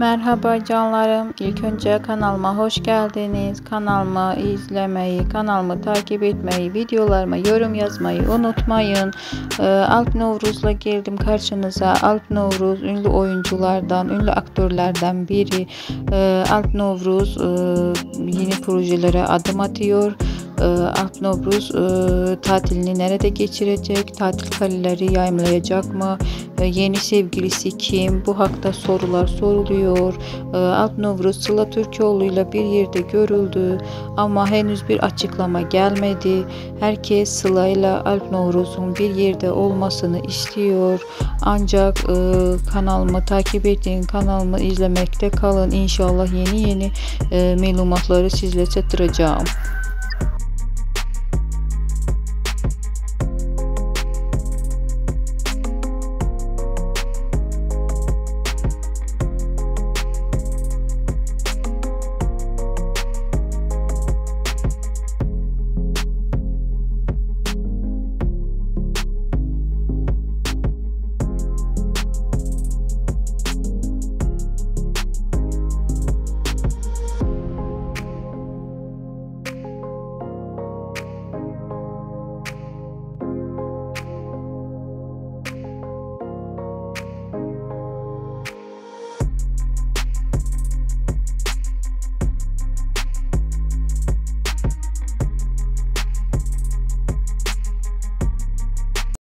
Merhaba canlarım. İlk önce kanalıma hoş geldiniz. Kanalımı izlemeyi, kanalımı takip etmeyi, videolarıma yorum yazmayı unutmayın. Alp Novruz'la geldim karşınıza. Alp Novruz ünlü oyunculardan, ünlü aktörlerden biri. Alp Novruz yeni projelere adım atıyor. Alp Novruz tatilini nerede geçirecek? Tatil kaleleri yayımlayacak mı? Yeni sevgilisi kim? Bu hakta sorular soruluyor. Alp Novruz Sıla Türkoğlu ile bir yerde görüldü ama henüz bir açıklama gelmedi. Herkes Sıla ile Alp Novruz'un bir yerde olmasını istiyor. Ancak kanalımı takip edin, kanalımı izlemekte kalın. İnşallah yeni malumatları sizlere çatıracağım.